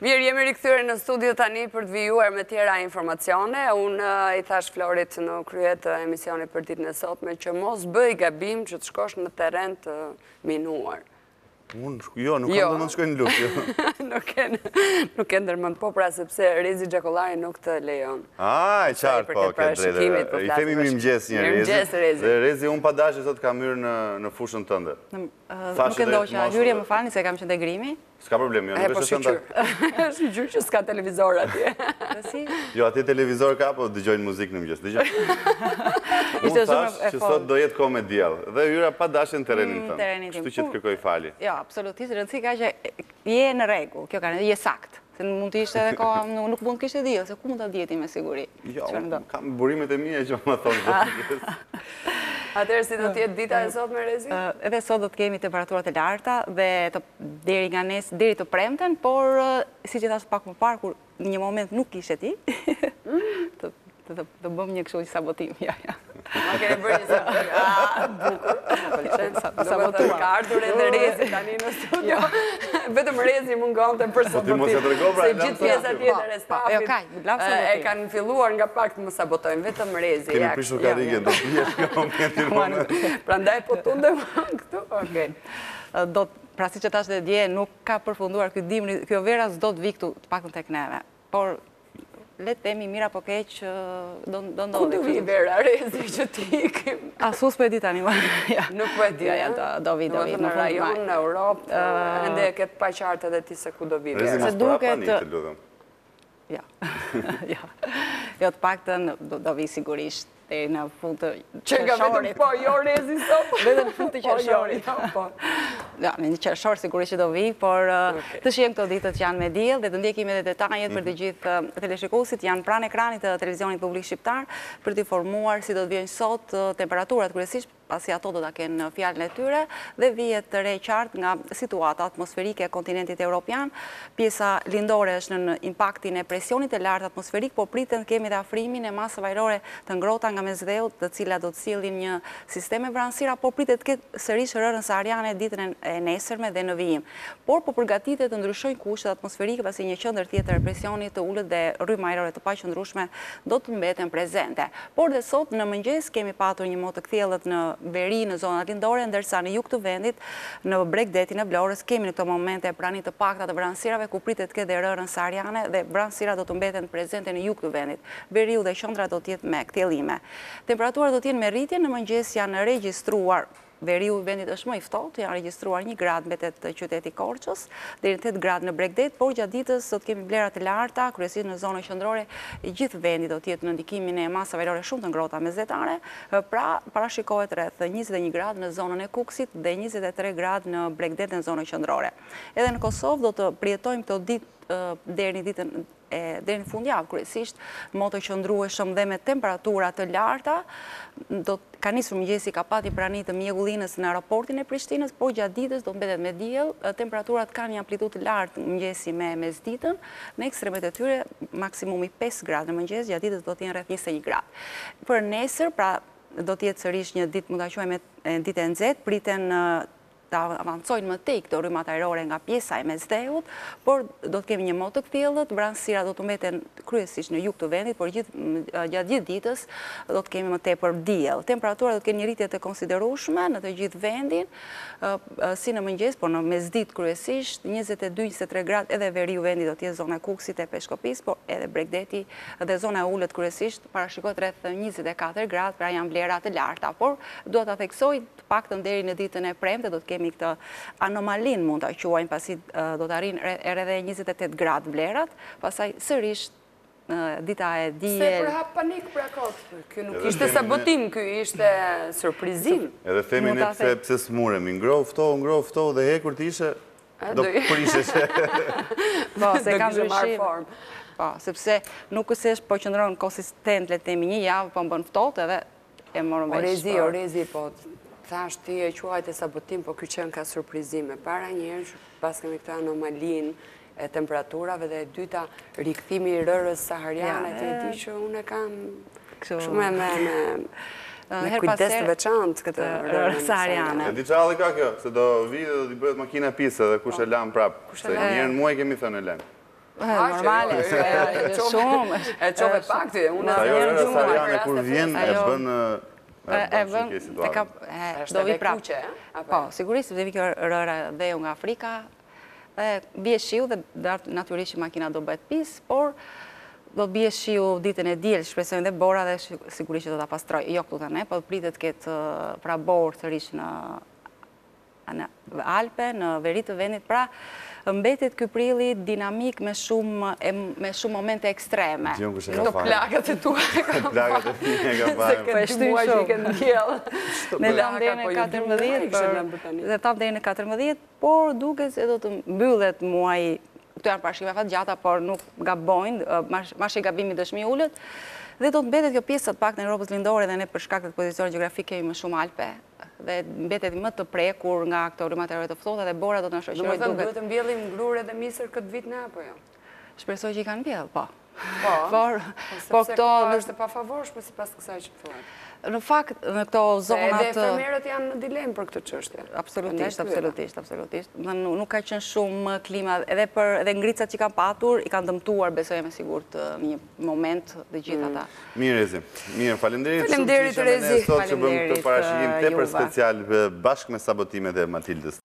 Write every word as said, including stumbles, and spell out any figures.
Mirë, jemi rikthyer në studio tani për të vijuar me tjera informacione. Unë i thash Florit në krye të emisionit për ditën e sotme që mos bëj gabim që të shkosh në terren të minuar. Unë, jo, nuk kam të më të shkoj në luft. Nuk e ndërmend, po pra sepse Rezi Gjakollari nuk të lejon. A, e qartë, po, këtë drejtë. I themi mi mëgjes një Rezi. Dhe Rezi, unë pa dashje sot kam hyrë në fushën tënde. Nuk e ndoqa, hyrje më falni se kam qenë te grimi. Ska problem, jo, nuk është të ndërë. është gjyrë që s'ka televizor atje. Jo, atje televizor ka, po dëgjojnë muzikë në mëgjes. Unë thash që sot do jetë ko me djellë. Dhe hyra pa dashje në terenin tënë. Kështu që të kërkoj fali. Jo, absolutisht, rëndësi ka që je në rregull, kjo ka në je sakt. Se mund të ishte edhe koha, nuk mund të kishte djellë, se ku mund të djeti me siguri. Jo, kam burimet e mija që më thonë. Atëherë si do t'jetë dita e sot me Rezi? Edhe sot do t'kemi temperaturat e larta dhe deri nga nes, deri të premten, por si që thasë pak më parë, kur një moment nuk ishe ti, të bëm një kështu një sabotim. Ma kene bërë një sabotim. A, bukur. Sabotim. Ka ardhur edhe Rezi tani në studio. Vetëm Rezi mungon të për sabotim. Se gjithë pjesa tjetër e stafit e kanë filluar nga pak të më sabotojnë. Vetëm Rezi. Kemi prishu karike, do t'jesh nga momentin moment. Pra ndaj po tundem këtu. Pra si që tash dhe dje, nuk ka përfunduar kjo vera s'do t'vi këtu të pak në tek neve. Por le të temi mira po keq do ndodhe. Ku do vi vera, Rezi, që ti ikim? Asus për e di tani. Nuk për e di, do vi, do vi. Në rajon, në Europë, ende e këtë pa qartë edhe ti se ku do vi vera. Rezi, mas prapa një të ludhëm. Ja, jo të pak të do vi sigurisht deri në fund të qershorit. Që nga vetëm po, jo Rezi sot. Vetëm në fund të qershorit. Ja, në një qershor sigurisht që do vi, por të shihem këto ditët që janë me diell dhe të ndjekim edhe detajet për të gjithë teleshikuesit janë pranë ekranit të televizionit publik shqiptar për të informuar si do të vijnë sot temperaturat kryesisht pasi ato do ta kenë fjalën e tyre dhe vihet të re qartë nga situata atmosferike e kontinentit evropian. Pjesa lindore është në impaktin e presionit të lartë atmosferik, po pritën të kemi dhe afrimin e masave ajrore të ngrohta nga mesdheut, të cilat do të sillin një sistem vranësira, por pritet të ketë sërish rërën sahariane ditën e nesërme dhe në vijim. Por po përgatitet të ndryshojnë kushtet atmosferike pasi një qendër tjetër e presionit të ulët dhe rrymë ajrore të paqëndrueshme do të mbeten prezente. Por dhe sot në mëngjes kemi patur një motë të kthjellët në veri në zonat lindore, ndërsa në jug të vendit, në Bregdetin e Vlorës, kemi në këto momente pranit të pakta të vranësirave, ku pritet të ketë dhe rërën sahariane dhe vranësira do të mbeten prezente në jug të vendit. Veriu dhe qendra do të jetë me kthjellime. Temperaturat do të jenë me rritje, në mëngjes janë regjistruar veriu i vendit është më i ftohtë, janë regjistruar një grad mbetet qyteti Korçës, deri në tetë gradë në Bregdet, por gjatë ditës do të kemi vlera të larta, kryesisht në zonën qendrore, i gjithë vendi do të jetë në ndikimin e masave ajrore shumë të ngrohta mesdhetare, pra parashikohet rreth njëzet e një gradë në zonën e Kukësit dhe njëzet e tre gradë në Bregdet në zonën qendrore. Edhe në Kosovë do të përjetojmë këto ditë deri në ditën deri në fundjavë, kryesisht moto qëndrueshëm dhe me temperatura të larta, do ka nisur mëngjesi ka pati prani të mjegullinës në aeroportin e Prishtinës, por gjatë ditës do mbetet me diell, temperaturat kanë një amplitudë të lartë mëngjesi me mesditën, në ekstremet e tyre maksimumi pesë gradë në mëngjes, gjatë ditës do të jenë rreth njëzet e një gradë. Për nesër, pra do të jetë sërish një ditë mund ta quajmë ditë e nxehtë, priten të avancojnë më tej këto rrymat ajrore nga pjesa e mesdheut, por do të kemi një motë të kthjellët, vranësira do të mbeten kryesisht në jug të vendit, por gjatë gjithë ditës do të kemi më tepër diell. Temperatura do të kenë një rritje të konsiderueshme në të gjithë vendin, si në mëngjes, por në mesditë kryesisht njëzet e dy njëzet e tre gradë, edhe veriu vendit do të jetë zona e Kukësit e Peshkopis, por edhe Bregdeti dhe zona e ulët kryesisht parashikohet rreth njëzet e katër gradë, pra janë vlera të larta, por dua ta theksoj të paktën deri në ditën e premte do të kemi këtë anomalin mund ta quajmë pasi do të arrin edhe njëzet e tetë gradë vlerat, pastaj sërish dita e diel. Se përhap panik pra kot. Ky nuk ishte sabotim, ky ishte surprizim. Edhe themi ne pse smuremi, ngroh ftohu, ngroh ftohu dhe hekur të ishe do prishesh. Po, se kam ndryshim. Po, sepse nuk është po qëndron konsistent le të themi një javë, po bën ftohtë edhe e morëm vesh. Orezi, orezi, po thash ti e quajte sabotim, po ky qenë ka surprizime. Para njerësh, pas kemi këtë anomalin e temperaturave dhe e dyta rikthimi i rërës sahariane, të e di që unë e kam shumë me me kujdes të veçantë këtë rërën sahariane. E di qalli ka kjo, se do vi dhe do t'i bëhet makina pise dhe kush e lam prap, se njerën muaj kemi thënë e len. Normale, shumë. E qove pak të, unë ajo era Sarjane kur vjen e bën e bën e ka do vi prap. Po, sigurisht do vi kjo rëra dhe nga Afrika. Dhe bie shiu dhe natyrisht makina do bëhet pis, por do të bie shiu ditën e diel, shpresojmë dhe bora dhe sigurisht do ta pastroj. Jo këtu tani, po pritet ketë pra borë sërish në në Alpe, në veri të vendit, pra mbetet ky prilli dinamik me shumë me shumë momente ekstreme. Këto plagët e tua e kam Plagët e fine ka parë. Po e shtyj shumë. Ne lam deri në katërmbëdhjetë, dhe tam deri në katërmbëdhjetë, por duket se do të mbyllet muaji. Këto janë parashikime fat gjata, por nuk gabojnë, marrshi i gabimit dëshmi ulët. Dhe do të mbetet kjo pjesë të pak në Europës lindore dhe ne për shkak të pozicionit gjeografik kemi më shumë Alpe dhe mbetet më të prekur nga këto rrymë të ftohta dhe bora do të na shoqërojë duket. Duhet të mbjellim ngrurë dhe misër këtë vit ne apo jo? Shpresoj që i kanë mbjell, po. Po. Por po këto është e pafavorshme sipas kësaj që thuat. Në fakt, në këto zonat... Edhe fermerët janë në dilemë për këtë çështje. Absolutisht, absolutisht, absolutisht. Nuk ka qenë shumë klima, edhe për edhe ngricat që kanë patur, i kanë dëmtuar, besoj me sigurt, në një moment dhe gjithë ata. Mirë, Rezi. Mirë, faleminderit. Faleminderit, Rezi. Sot që bëmë këtë parashikim tepër special bashkë me Sabotimet e Matildës.